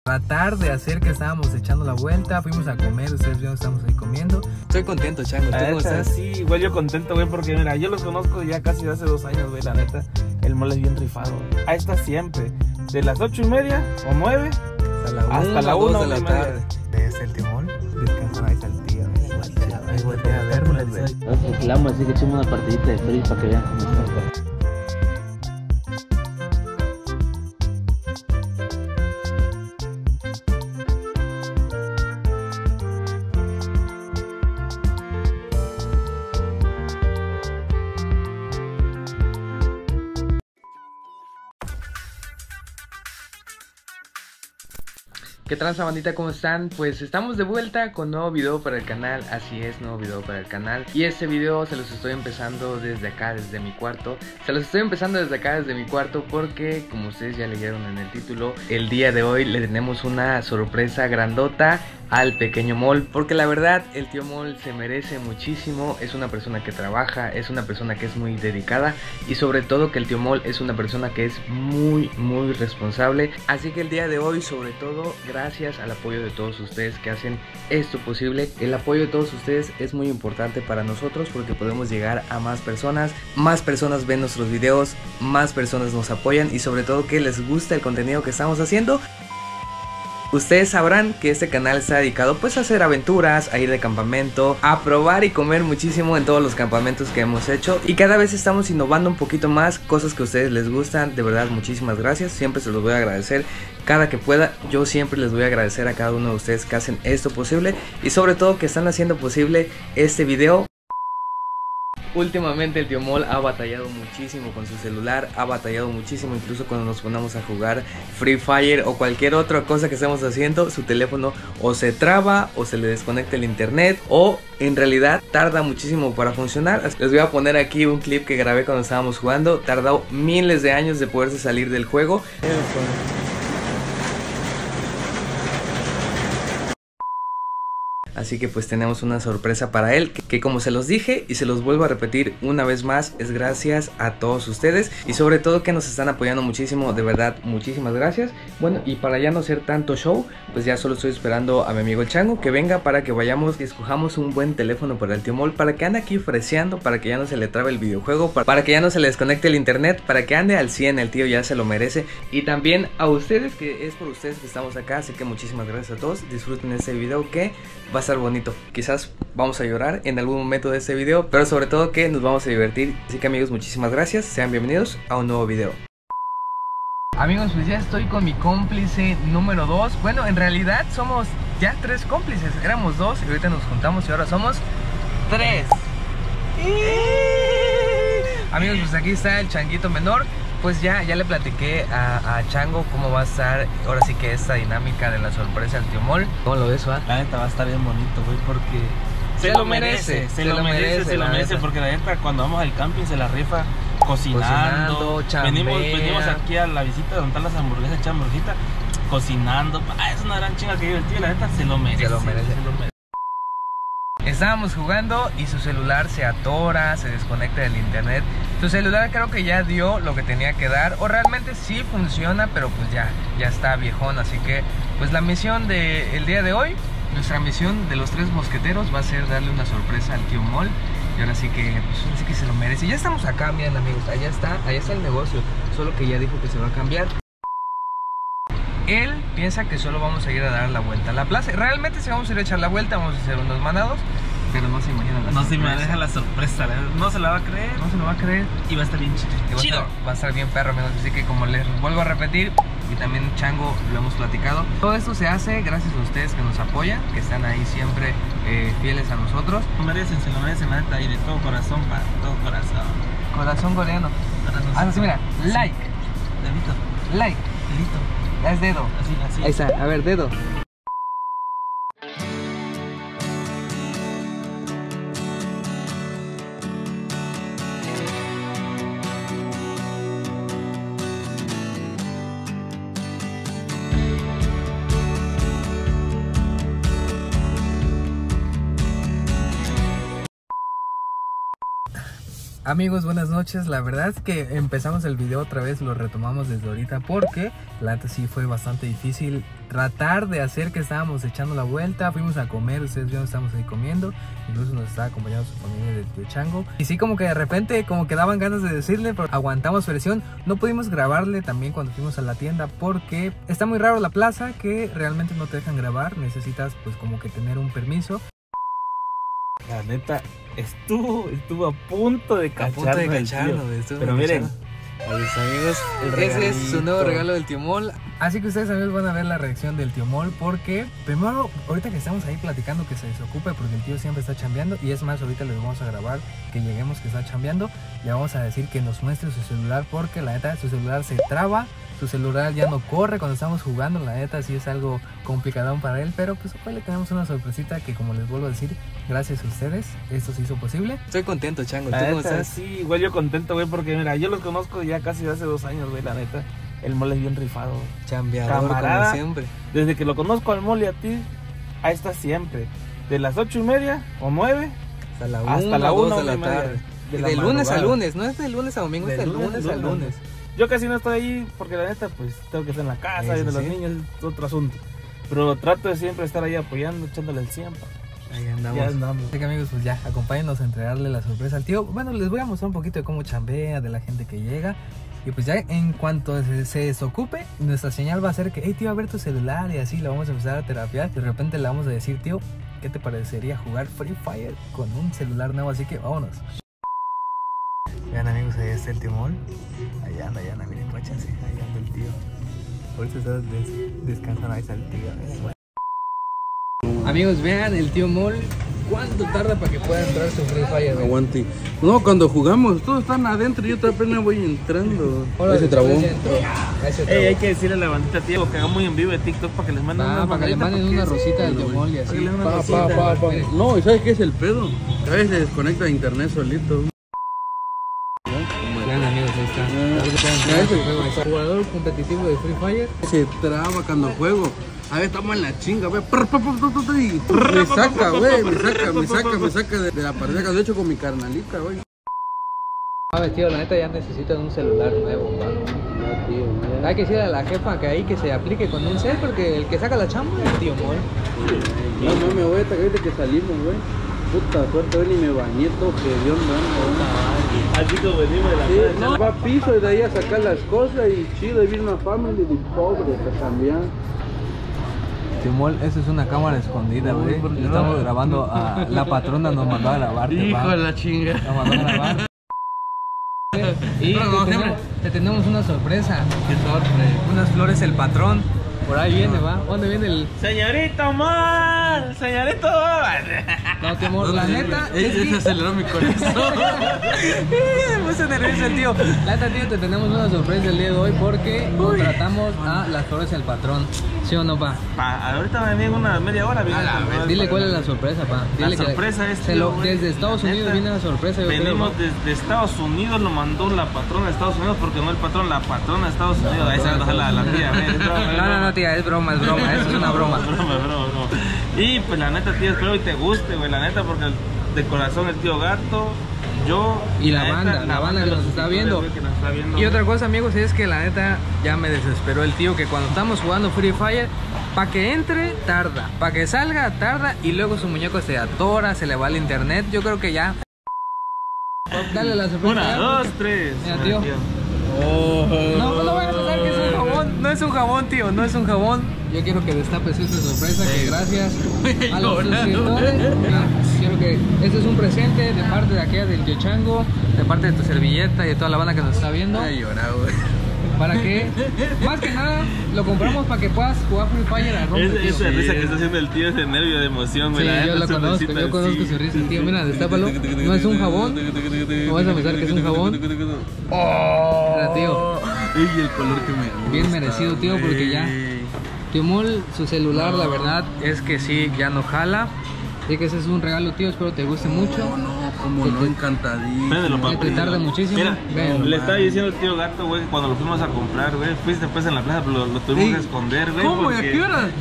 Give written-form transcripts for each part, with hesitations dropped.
tratar de hacer que estábamos echando la vuelta, fuimos a comer, ustedes vieron, estamos ahí comiendo. Estoy contento, Chango, ¿tú cómo estás? Sí, igual yo contento, güey, porque mira, yo los conozco ya casi hace 2 años, güey, la neta. El mall es bien rifado, güey. Ahí está siempre, de las 8:30 o 9 hasta la 1 de la tarde. Es el timón, descansan ahí al tío, ahí voltea a verlo, güey. Nos reclamo, así que echemos una partidita de Free para que vean cómo está. ¿Qué tranza, bandita? ¿Cómo están? Pues estamos de vuelta con nuevo video para el canal. Así es, nuevo video para el canal. Y este video se los estoy empezando desde acá, desde mi cuarto. Se los estoy empezando desde acá, desde mi cuarto, porque como ustedes ya leyeron en el título, el día de hoy le tenemos una sorpresa grandota al pequeño Mol, porque la verdad el tío Mol se merece muchísimo. Es una persona que trabaja, es una persona que es muy dedicada, y sobre todo que el tío Mol es una persona que es muy responsable. Así que el día de hoy, sobre todo gracias al apoyo de todos ustedes que hacen esto posible. El apoyo de todos ustedes es muy importante para nosotros, porque podemos llegar a más personas ven nuestros videos, más personas nos apoyan, y sobre todo que les gusta el contenido que estamos haciendo. Ustedes sabrán que este canal está dedicado pues a hacer aventuras, a ir de campamento, a probar y comer muchísimo en todos los campamentos que hemos hecho, y cada vez estamos innovando un poquito más, cosas que a ustedes les gustan. De verdad, muchísimas gracias, siempre se los voy a agradecer cada que pueda. Yo siempre les voy a agradecer a cada uno de ustedes que hacen esto posible, y sobre todo que están haciendo posible este video. Últimamente el tío Mol ha batallado muchísimo con su celular, ha batallado muchísimo incluso cuando nos ponemos a jugar Free Fire o cualquier otra cosa que estemos haciendo. Su teléfono o se traba o se le desconecta el internet, o en realidad tarda muchísimo para funcionar. Les voy a poner aquí un clip que grabé cuando estábamos jugando. Tardó miles de años de poderse salir del juego. Así que pues tenemos una sorpresa para él, que como se los dije y se los vuelvo a repetir una vez más, es gracias a todos ustedes, y sobre todo que nos están apoyando muchísimo. De verdad, muchísimas gracias. Bueno, y para ya no ser tanto show, pues ya solo estoy esperando a mi amigo el Chango que venga para que vayamos y escojamos un buen teléfono para el tío Mol, para que ande aquí freseando, para que ya no se le trabe el videojuego, para que ya no se le desconecte el internet, para que ande al 100. El tío ya se lo merece. Y también a ustedes, que es por ustedes que estamos acá, así que muchísimas gracias a todos. Disfruten este video que va a estar bonito. Quizás vamos a llorar en algún momento de este video, pero sobre todo que nos vamos a divertir. Así que amigos, muchísimas gracias, sean bienvenidos a un nuevo video. Amigos, pues ya estoy con mi cómplice número 2. Bueno, en realidad somos ya 3 cómplices. Éramos 2 y ahorita nos juntamos y ahora somos 3. Amigos, pues aquí está el Changuito menor. Pues ya le platiqué a Chango cómo va a estar ahora sí que esta dinámica de la sorpresa al tío Mol. ¿Cómo lo ves, va? La neta va a estar bien bonito, güey, porque se lo merece, porque la neta cuando vamos al camping se la rifa cocinando, venimos aquí a la visita donde están las hamburguesas, echar hamburguesita, cocinando. Es una gran chinga que vive el tío, la neta se lo merece. Estábamos jugando y su celular se atora, se desconecta del internet. Su celular creo que ya dio lo que tenía que dar, o realmente sí funciona, pero pues ya está viejón. Así que pues la misión del día de hoy, nuestra misión de los 3 mosqueteros, va a ser darle una sorpresa al tío Mol. Y ahora sí que, pues, sí que se lo merece. Ya estamos acá, miren amigos, allá está el negocio, solo que ya dijo que se va a cambiar. Él piensa que solo vamos a ir a dar la vuelta a la plaza. Realmente si vamos a ir a echar la vuelta, vamos a hacer unos manados, pero no se imagina la sorpresa. No se imagina la sorpresa, no se la va a creer. No se lo va a creer. Y va a estar bien chido. Va a estar bien perro, amigos. Así que como les vuelvo a repetir, y también Chango lo hemos platicado, todo esto se hace gracias a ustedes que nos apoyan, que están ahí siempre fieles a nosotros. Se lo merecen, la neta, y de todo corazón, para todo corazón. Corazón coreano. Así, mira, like. Dedito. Like. Dedito. Es dedo. Así. Ahí está, a ver, dedo. Amigos, buenas noches. La verdad es que empezamos el video otra vez, lo retomamos desde ahorita porque la neta sí fue bastante difícil tratar de hacer que estábamos echando la vuelta. Fuimos a comer, ustedes vieron, estábamos ahí comiendo, incluso nos estaba acompañando su familia del tío Chango. Y sí, como que de repente como que daban ganas de decirle, pero aguantamos presión. No pudimos grabarle también cuando fuimos a la tienda porque está muy raro la plaza, que realmente no te dejan grabar. Necesitas pues como que tener un permiso. La neta, estuvo a punto de cacharlo, pero miren, a mis amigos, ese es su nuevo regalo del tío Mol. Así que ustedes, amigos, van a ver la reacción del tío Mol porque primero, ahorita que estamos ahí platicando, que se desocupe porque el tío siempre está chambeando. Y es más, ahorita les vamos a grabar que lleguemos que está chambeando. Le vamos a decir que nos muestre su celular porque la neta su celular se traba. Su celular ya no corre cuando estamos jugando, la neta sí es algo complicadón para él, pero pues hoy le tenemos una sorpresita que, como les vuelvo a decir, gracias a ustedes esto se hizo posible. Estoy contento, Chango, ¿tú cómo estás? Sí, igual yo contento, güey, porque mira, yo los conozco ya casi hace 2 años, güey, la neta. El Mole es bien rifado. Chambeador, camarada, como siempre. Desde que lo conozco al Mole y a ti, ahí está siempre. De las 8:30 o 9 hasta la 1 de la tarde. De lunes a lunes, no es de lunes a domingo, es de lunes a lunes. Yo casi no estoy ahí porque la neta pues tengo que estar en la casa, viendo los niños, es otro asunto. Pero trato de siempre estar ahí apoyando, echándole el 100. Ahí andamos. Ya andamos. Así que, amigos, pues ya, acompáñenos a entregarle la sorpresa al tío. Bueno, les voy a mostrar un poquito de cómo chambea, de la gente que llega. Y pues ya en cuanto se desocupe, nuestra señal va a ser que, hey tío, a ver tu celular y así, lo vamos a empezar a terapiar. De repente le vamos a decir, tío, ¿qué te parecería jugar Free Fire con un celular nuevo? Así que vámonos. Vean, amigos, ahí está el tío Mol. Allá anda, miren, guáchense, ahí anda el tío. Ahorita está descansando, ahí está el tío. Amigos, vean el tío Mol. ¿Cuánto tarda para que pueda entrar su Free Fire? Aguante. No, cuando jugamos, todos están adentro, yo apenas voy entrando. Ahí se trabó. Ey, hay que decirle a la bandita, tío, que haga muy en vivo de TikTok para que les manden para que le manden una rosita del tío Mol y así. No, ¿y sabes qué es el pedo? A veces se desconecta de internet solito. Vean, amigos, ahí está. Jugador competitivo de Free Fire. Se traba cuando juego. A ver, estamos en la chinga, güey. Me saca, güey. Me saca de la partida que he hecho con mi carnalita, güey. A ver, tío, la neta ya necesitan un celular nuevo, ¿no? No, tío, hay que decirle a la jefa que ahí que se aplique con un cel, porque el que saca la chamba es el tío Mol. No mames, güey, hasta que salimos, güey. Puta suerte, hoy ni me bañé, todo que Dios me así como venimos de la casa. No, va a piso y de ahí a sacar las cosas y chido, y viene una familia de pobres a cambiar. Tío Mol, eso es una cámara escondida, güey. Estamos grabando a la patrona, nos mandó a grabar. Hijo de la chinga. Nos mandó a grabar. Y te tenemos una sorpresa. ¿Qué sorpresa? Unas flores el patrón. Por ahí viene, va. ¿Dónde viene el...? ¡Señorito Mol! ¡Señorito Mol! No, tío Mol, la neta... Se aceleró mi corazón. Me puse nervioso el tío. La neta, tío, te tenemos una sorpresa el día de hoy porque contratamos a las flores del patrón. ¿Sí o no, pa? Ahorita va a venir una media hora. Dile cuál es la sorpresa, pa. Dile la sorpresa es... Desde Estados Unidos viene la sorpresa. Venimos desde Estados Unidos, lo mandó la patrona de Estados Unidos, porque no el patrón, la patrona de Estados Unidos. Ahí se va a dejar la tía. No, tía, es broma, eso es una broma. broma. Y pues la neta, tío, espero que te guste, güey, la neta, porque de corazón el tío Gato, yo y la banda que nos está viendo. Y otra cosa, amigos, es que la neta ya me desesperó el tío, que cuando estamos jugando Free Fire, para que entre tarda, para que salga tarda, y luego su muñeco se atora, se le va el internet. Yo creo que ya. Dale la sorpresa. 1, 2, 3. Mira, tío. No voy a pensar que es un jabón. No es un jabón, tío, no es un jabón. Yo quiero que destapes esta sorpresa, que gracias a los suscriptores. Mira, quiero que este es un presente de parte de aquí del tío Chango, de parte de tu servilleta y de toda la banda que nos está viendo. Ay, llora, güey. Para que, más que nada, lo compramos para que puedas jugar Free Fire a romper. Esa risa que está haciendo el tío es de nervio, de emoción, güey. Sí, yo lo conozco, su risa, tío. Mira, destápalo. No es un jabón. No vas a pensar que es un jabón. Mira, tío. Y el color que me... Bien merecido, tío, porque ya... Tío Mol, su celular, la verdad es que sí, ya no jala. Así que ese es un regalo, tío, espero te guste mucho. No, Como no, encantadísimo. Véndelo, papi. Que tarde muchísimo. Mira, Véndelo. le estaba diciendo el tío Gato, güey, que cuando lo fuimos a comprar, güey, fuiste después en la plaza, pero lo tuvimos que esconder, güey. ¿Cómo? ¿Y a qué hora?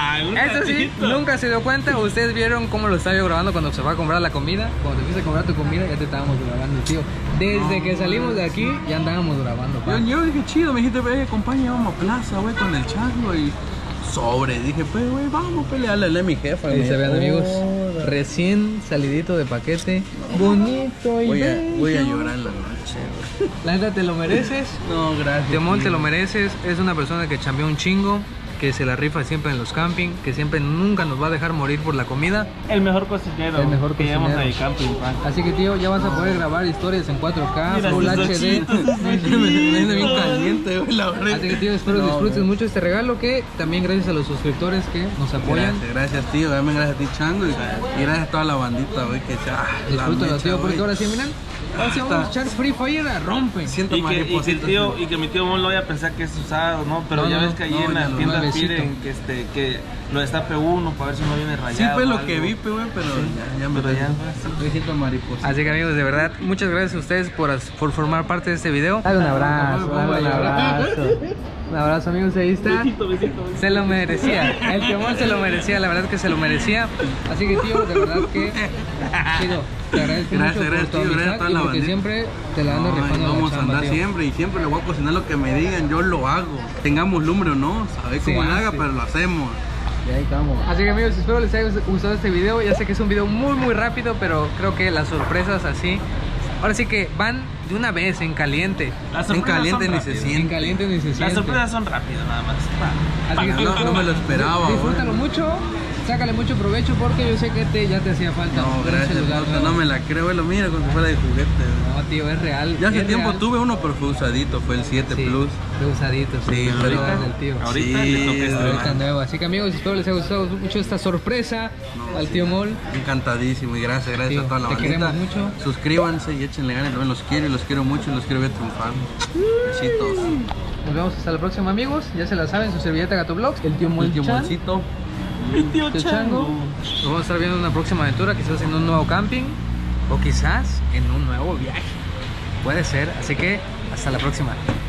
Eso sí, nunca se dio cuenta. Ustedes vieron cómo lo estaba yo grabando cuando se fue a comprar la comida. Cuando te fuiste a comprar tu comida, ya te estábamos grabando, tío. Desde que salimos de aquí, ya andábamos grabando, pa. Yo dije, chido, me dijiste, ve, acompaña, vamos a plaza, güey, con el chango y sobre. Dije, pues, güey, vamos a pelearle a mi jefa. Ahí Me se vean, dijo, amigos, recién salidito de paquete, bonito y voy a bello. llorar en la noche, güey. La neta, te lo mereces. No, gracias. Teomón, te tío. lo mereces. Es una persona que chambeó un chingo, que se la rifa siempre en los camping, que siempre nunca nos va a dejar morir por la comida. El mejor cocinero. El mejor que llevamos cocinero. ahí camping, pa. Así que, tío, ya vas a poder grabar historias en 4K, Mira, Full esos HD. ojitos, esos Me viene bien caliente, güey, la verdad. Así que, tío, espero No, disfrutes güey. mucho este regalo, que también gracias a los suscriptores que nos apoyan. Gracias, tío. Dame gracias a ti, Chango. Y gracias a toda la bandita, güey, que se. Disfrútalo, tío, porque ahora sí, miren. Ahora sí vamos a echar Free Fire a rompe. Siento Y que, maripositas. y que mi tío Mon lo vaya a pensar que es usado, ¿no? Pero No, ya no, ves que ahí no, en ya las lo tiendas nuevecito. piden que lo destape uno para ver si no viene rayado. Sí, fue o lo algo. que vi, güey, pero ya me Pero ya, Me siento mariposita. Así que, amigos, de verdad, muchas gracias a ustedes por formar parte de este video. Dale un abrazo, dale un abrazo. Un abrazo, amigos, ahí está. Besito. Se lo merecía, el Teomón se lo merecía, la verdad que se lo merecía. Así que, tío, de verdad que chido, te agradezco mucho por tu tío, gracias a amistad toda y la porque bandita. siempre te la andas No, rifando en vamos la a chamba, andar tío. siempre y siempre le voy a cocinar lo que me digan, yo lo hago. Tengamos lumbre o no, sabes Sí, cómo lo haga, sí. pero lo hacemos. Y ahí estamos. Así que, amigos, espero les haya gustado este video. Ya sé que es un video muy rápido, pero creo que las sorpresas así, ahora sí que van de una vez en caliente. Las En sorpresas caliente son ni se rápidas. En siente. caliente ni se Las siente. sorpresas son rápidas nada más. Así que, tío, No me lo esperaba, disfrútalo güey. mucho, sácale mucho provecho porque yo sé que ya te hacía falta No, un gracias, celular puta, nuevo. no me la creo, güey, lo mira como si fuera de juguete. güey. No, tío, es real. Ya hace es tiempo real. tuve uno, pero fue usadito, fue el 7 Sí, Plus. de usadito, Sí, pero ahorita- del tío. Ahorita Sí, le toca este Ahorita man. nuevo. Así que, amigos, espero les haya gustado mucho esta sorpresa al tío Mol. Encantadísimo y gracias Tío, a toda la te bandita. queremos mucho. Suscríbanse y échenle ganas, también los quiero y los quiero mucho y los quiero ver triunfar. Besitos. Nos vemos hasta la próxima, amigos. Ya se la saben, su servilleta Gato Vlogs, el tío Mol El tío Chan, Molcito. Mi tío tío Chango. Chango. Nos vamos a estar viendo en una próxima aventura, quizás en un nuevo camping o quizás en un nuevo viaje. Puede ser, así que hasta la próxima.